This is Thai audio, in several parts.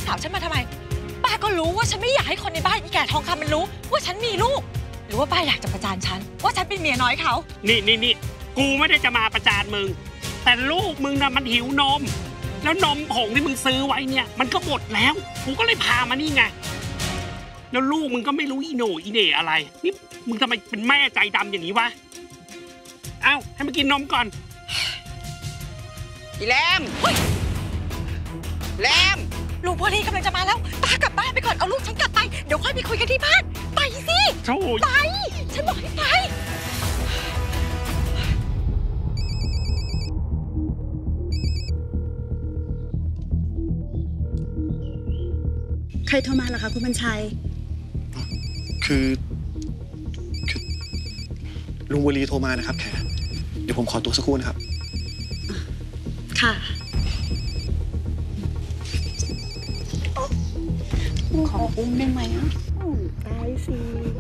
สาวฉันมาทำไมป้าก็รู้ว่าฉันไม่อยากให้คนในบ้านอีแก่ทองคำมันรู้ว่าฉันมีลูกหรือว่าป้าอยากจะประจานฉันว่าฉันเป็นเมียน้อยเขานี่กูไม่ได้จะมาประจานมึงแต่ลูกมึงนะมันหิวนมแล้วนมผงที่มึงซื้อไว้เนี่ยมันก็หมดแล้วกูก็เลยพามานี่ไงแล้วลูกมึงก็ไม่รู้อีโหน่อีเหน่อะไรนี่มึงทำไมเป็นแม่ใจดำอย่างนี้วะเอ้าให้มันกินนมก่อนอีแรมแรมลูกพอดีกำลังจะมาแล้วป้ากลับบ้านไปก่อนเอาลูกฉันกลับไปเดี๋ยวค่อยไปคุยกันที่บ้านไปสิไปฉันบอกให้ไปใครโทรมาเหรอคะคุณบัญชัยคือลุงวลีโทรมานะครับแขเดี๋ยวผมขอตัวสักครู่นะครับค่ะขออุ้มได้ไหมอ่ะได้สิ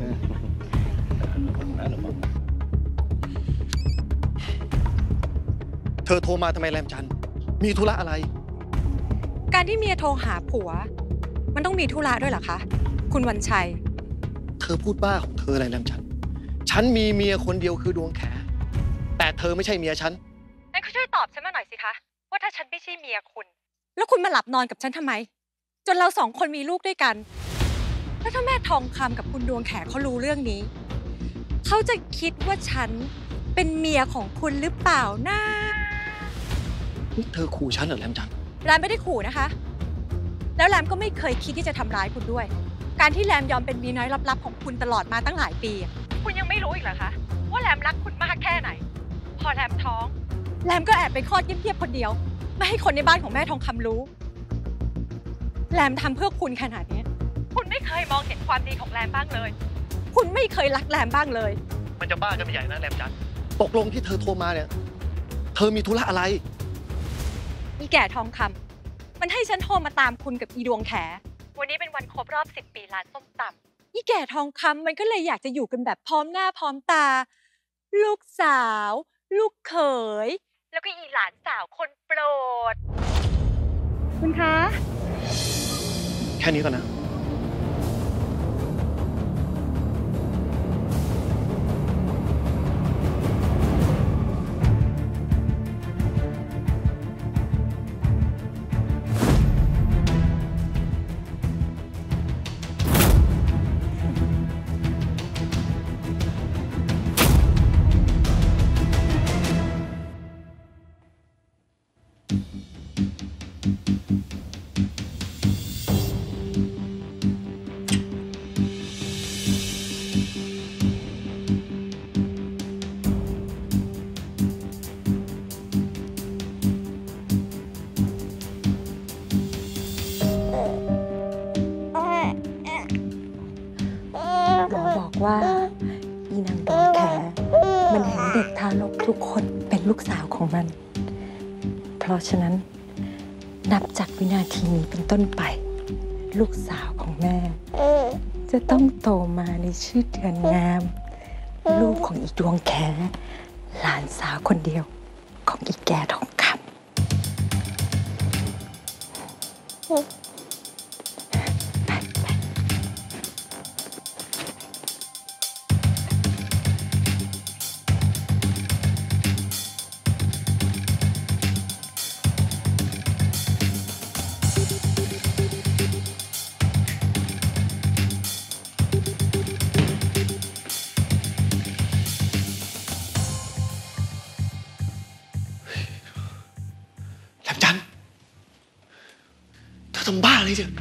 เธอโทรมาทำไมแรมจันทร์มีธุระอะไรการที่เมียโทรหาผัวมันต้องมีธุระด้วยเหรอคะคุณวันชัยเธอพูดบ้าของเธออะไรแรมจันทร์ฉันมีเมียคนเดียวคือดวงแขแต่เธอไม่ใช่เมียฉันงั้นก็ช่วยตอบฉันมาหน่อยสิคะว่าถ้าฉันไม่ใช่เมียคุณแล้วคุณมาหลับนอนกับฉันทำไมจนเราสองคนมีลูกด้วยกันแล้วถ้าแม่ทองคำกับคุณดวงแขเขารู้เรื่องนี้เขาจะคิดว่าฉันเป็นเมียของคุณหรือเปล่านะนี่เธอขู่ฉันเหรอแรมจันทร์แรมไม่ได้ขู่นะคะแล้วแรมก็ไม่เคยคิดที่จะทำร้ายคุณด้วยการที่แรมยอมเป็นเมียน้อยลับๆของคุณตลอดมาตั้งหลายปีคุณยังไม่รู้อีกเหรอคะว่าแรมรักคุณมากแค่ไหนพอแรมท้องแรมก็แอบไปคลอดเงียบๆคนเดียวไม่ให้คนในบ้านของแม่ทองคำรู้แรมทำเพื่อคุณขนาดนี้คุณไม่เคยมองเห็นความดีของแรมบ้างเลยคุณไม่เคยรักแรมบ้างเลยมันจะบ้ากันไม่ใหญ่นะแรมจันทร์ตกลงที่เธอโทรมาเนี่ยเธอมีธุระอะไรอีแก่ทองคำมันให้ฉันโทรมาตามคุณกับอีดวงแขวันนี้เป็นวันครบรอบ10 ปีร้านส้มตำอีแก่ทองคำมันก็เลยอยากจะอยู่กันแบบพร้อมหน้าพร้อมตาลูกสาวลูกเขยแล้วก็อีหลานสาวคนโปรดคุณคะแค่นี้ก่อนนะว่าอีนางดวงแขมันเห็นเด็กทารกทุกคนเป็นลูกสาวของมันเพราะฉะนั้นนับจากวินาทีนี้เป็นต้นไปลูกสาวของแม่จะต้องโตมาในชื่อเดือนงามลูกของอีดวงแขหลานสาวคนเดียวของอีแก่ทองคำทำบ้าอะไรเนี่ย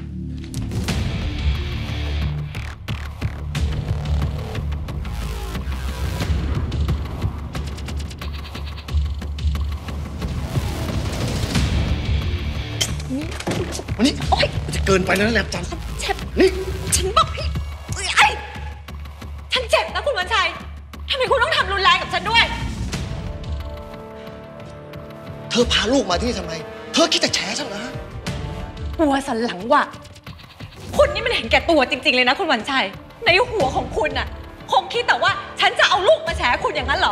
วันนี้โอ๊ยมันจะเกินไปแล้วนะแรมจันทร์เจ็บนี่ฉันบอกให้ฉันเจ็บนะคุณวันชัยทำไมคุณต้องทำรุนแรงกับฉันด้วยเธอพาลูกมาที่นี่ทำไมเธอคิดจะแฉฉันเหรอหัวสันหลังว่ะคุณนี่มันเห็นแก่ตัวจริงๆเลยนะคุณวันชัยในหัวของคุณน่ะคงคิดแต่ว่าฉันจะเอาลูกมาแฉคุณอย่างนั้นเหรอ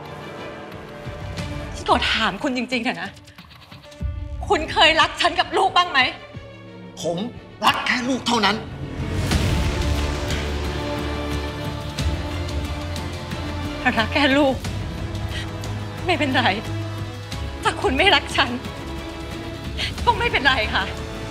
ฉันขอถามคุณจริงๆเถอะนะคุณเคยรักฉันกับลูกบ้างไหมผมรักแค่ลูกเท่านั้นรักแค่ลูก ไม่เป็นไร ถ้าคุณไม่รักฉัน ก็ไม่เป็นไรค่ะ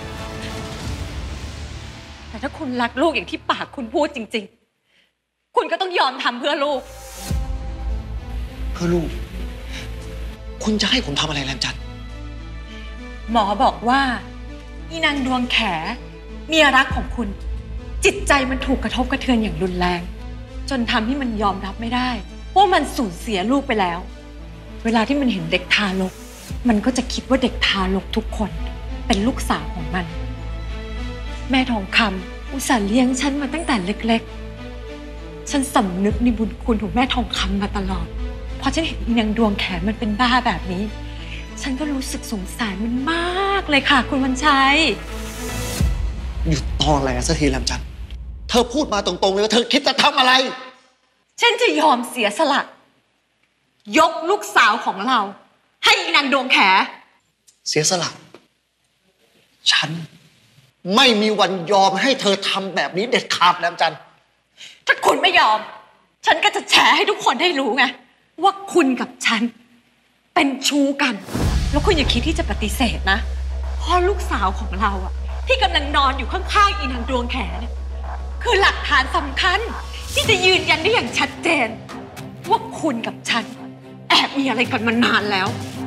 แต่ถ้าคุณรักลูกอย่างที่ปากคุณพูดจริงๆ คุณก็ต้องยอมทำเพื่อลูกเพื่อลูก คุณจะให้ผมทำอะไรแรมจันทร์หมอบอกว่าอีนางดวงแขเมียรักของคุณ จิตใจมันถูกกระทบกระเทือนอย่างรุนแรง จนทำให้มันยอมรับไม่ได้ว่ามันสูญเสียลูกไปแล้ว เวลาที่มันเห็นเด็กทารกมันก็จะคิดว่าเด็กทารกทุกคนเป็นลูกสาวของมัน แม่ทองคำอุตส่าห์เลี้ยงฉันมาตั้งแต่เล็กๆฉันสำนึกในบุญคุณของแม่ทองคำมาตลอดพอฉันเห็นอีนางดวงแขมันเป็นบ้าแบบนี้ฉันก็รู้สึกสงสารมันมากเลยค่ะคุณวันชัยหยุดตอแหลสักทีแรมจันทร์เธอพูดมาตรงๆเลยว่าเธอคิดจะทำอะไรฉันจะยอมเสียสละยกลูกสาวของเราให้อีนางดวงแขเสียสละ ฉันไม่มีวันยอมให้เธอทำแบบนี้เด็ดขาดแรมจันทร์ถ้าคุณไม่ยอมฉันก็จะแฉให้ทุกคนได้รู้ไงว่าคุณกับฉันเป็นชู้กันแล้วคุณอย่าคิดที่จะปฏิเสธนะเพราะลูกสาวของเราอะที่กำลังนอนอยู่ข้างๆอีนางดวงแขเนี่ยคือหลักฐานสำคัญที่จะยืนยันได้อย่างชัดเจนว่าคุณกับฉันแอบมีอะไรกันมานานแล้ว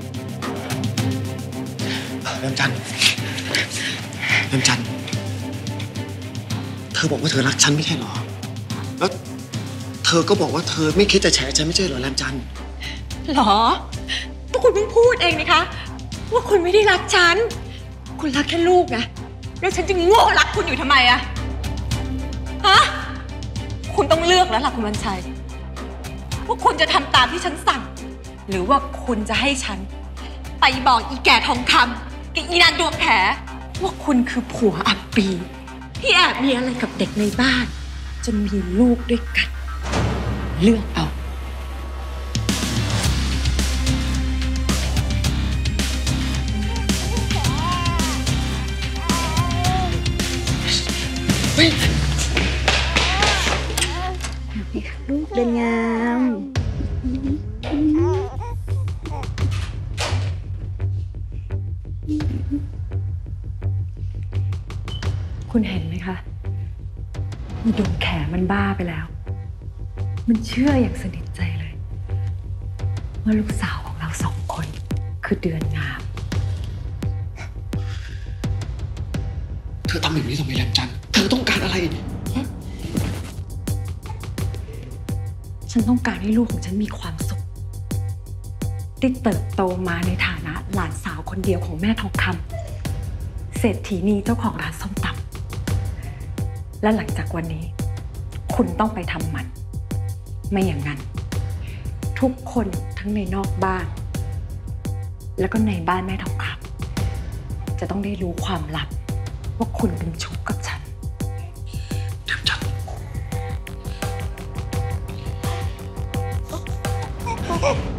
แรมจันทร์แรมจันทร์เธอบอกว่าเธอรักฉันไม่ใช่เหรอแล้วเธอก็บอกว่าเธอไม่คิดจะแฉฉันไม่ใช่เหรอแรมจันทร์หรอก็คุณเพิ่งพูดเองนะคะว่าคุณไม่ได้รักฉันคุณรักแค่ลูกไงแล้วฉันจะโง่รักคุณอยู่ทำไมอะฮะคุณต้องเลือกแล้วล่ะคุณวันชัยว่าคุณจะทำตามที่ฉันสั่งหรือว่าคุณจะให้ฉันไปบอกอีแก่ทองคำกับอีนางดวงแขว่าคุณคือผัวอับปีที่แอบมีอะไรกับเด็กในบ้านจนมีลูกด้วยกันเลือกเอาลูกเดินงามคุณเห็นไหมคะมีดวงแขมันบ้าไปแล้ว มันเชื่ออย่างสนิทใจเลยว่าลูกสาวของเราสองคนคือเดือนงามเธอทำแบบนี้ทำไมแรมจันทร์เธอต้องการอะไรฮะฉันต้องการให้ลูกของฉันมีความสุขได้เติบโตมาในฐานะหลานสาวคนเดียวของแม่ทองคำเศรษฐีนีเจ้าของร้านส้มตำและหลังจากวันนี้คุณต้องไปทำมันไม่อย่างนั้นทุกคนทั้งในนอกบ้านแล้วก็ในบ้านแม่ทองคำจะต้องได้รู้ความลับว่าคุณเป็นชู้กับฉันแรมจันทร์เ